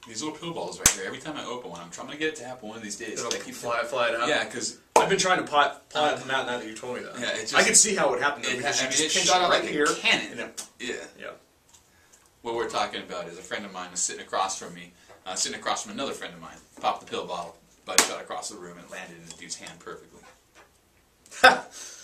these little pill balls right here. Every time I open one, I'm trying to get it to happen one of these days. It'll I keep fly out. Yeah, because I've been trying to plot them out now that you told me that. Yeah, it just, I can see how it would happen. It It shot out like here. a cannon. Yeah. What we're talking about is a friend of mine was sitting across from me, sitting across from another friend of mine. Popped the pill bottle, but it shot across the room and landed in the dude's hand perfectly.